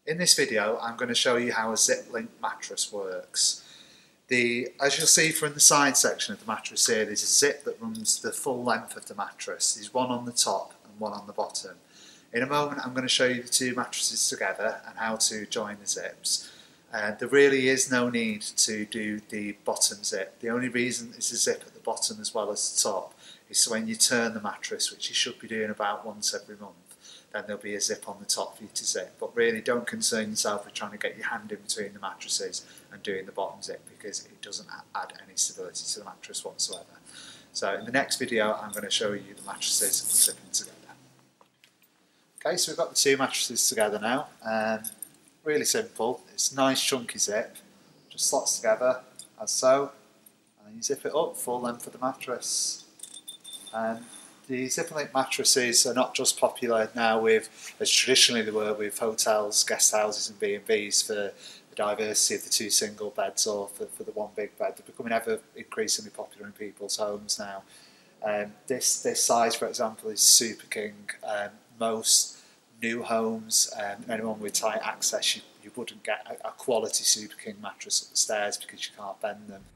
In this video I'm going to show you how a zip link mattress works. As you'll see from the side section of the mattress here, there's a zip that runs the full length of the mattress. There's one on the top and one on the bottom. In a moment I'm going to show you the two mattresses together and how to join the zips. There really is no need to do the bottom zip. The only reason it's a zip at the bottom as well as the top is so when you turn the mattress, which you should be doing about once every month, then there'll be a zip on the top for you to zip. But really don't concern yourself with trying to get your hand in between the mattresses and doing the bottom zip, because it doesn't add any stability to the mattress whatsoever. So in the next video I'm going to show you the mattresses zipping together. Okay, so we've got the two mattresses together now. Really simple. It's a nice chunky zip, just slots together as so, and then you zip it up full length of the mattress. The zip link mattresses are not just popular now as traditionally they were with hotels, guest houses and B&Bs for the diversity of the two single beds or for the one big bed. They're becoming ever increasingly popular in people's homes now. This size, for example, is super king. Most new homes, anyone with tight access, you wouldn't get a quality Super King mattress up the stairs because you can't bend them.